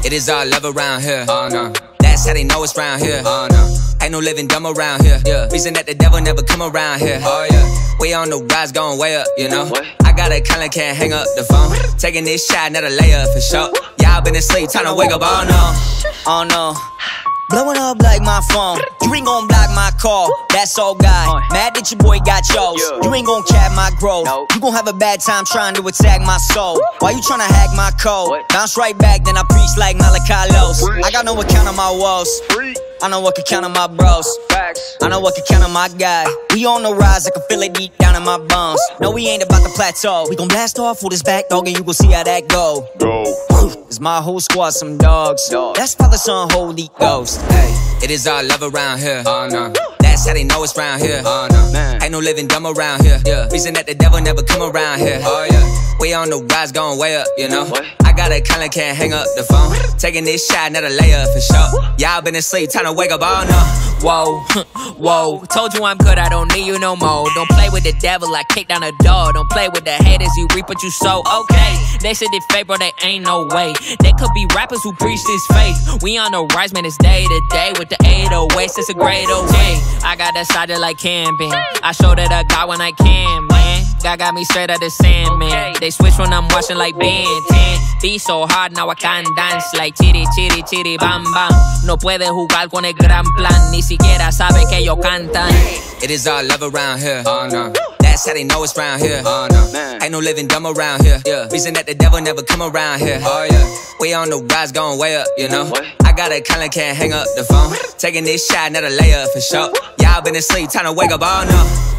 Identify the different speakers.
Speaker 1: It is all love around here. Oh no, that's how they know it's round here. Oh no, ain't no living dumb around here. Yeah, reason that the devil never come around here. Oh yeah, we on the rise, going way up, you know. I got a collar, can't hang up the phone. Taking this shot, not a layup for sure. Y'all been asleep, time to wake up. Oh no, oh no. Blowing up like my phone. You ain't gon' block my call. That's all God. Mad that your boy got yours. You ain't gon' cap my growth. You gon' have a bad time trying to attack my soul. Why you tryna hack my code? Bounce right back, then I preach like Malachi-Los. I got no account on my walls. I know what can count on my bros. I know what can count on my guy. We on the rise, I can feel it deep down in my bones. No, we ain't about to plateau. We gon' blast off with this back dog and you gon' see how that go. Cause my whole squad some dogs. That's Father, Son, Holy Ghost. Hey, it is all love around here. Oh no, that's how they know it's round here. Oh no, man, ain't no living dumb around here. Yeah, reason that the devil never come around here. Oh yeah, we on the rise, going way up, you know. I got a collar, can't hang up the phone. Taking this shot, not a layup for sure. Y'all been asleep, time to wake up. Oh no.
Speaker 2: Whoa, whoa, told you I'm good, I don't need you no more. Don't play with the devil, I kick down the door. Don't play with the haters, you reap what you sow. Okay, they said they fake, bro, they ain't no way. They could be rappers who preach this faith. We on the rise, man, it's day to day. With the 808s, it's a great way. I got that side like camping. I showed it I got when I can, man. God got me straight out the sand, man. They switch when I'm watching like Ben 10. Be so hard, now I can't dance like chiri, chiri, chiri, bam, bam. No puede jugar con el gran plan, ni siquiera sabe que ellos cantan.
Speaker 1: It is all love around here. Oh no, that's how they know it's round here. Oh no, ain't no living dumb around here. Yeah, reason that the devil never come around here. Oh yeah, we on the rise, going way up, you know. I got a collar, can't hang up the phone. Taking this shot, not a layup for sure. Y'all been asleep, time to wake up. Oh no.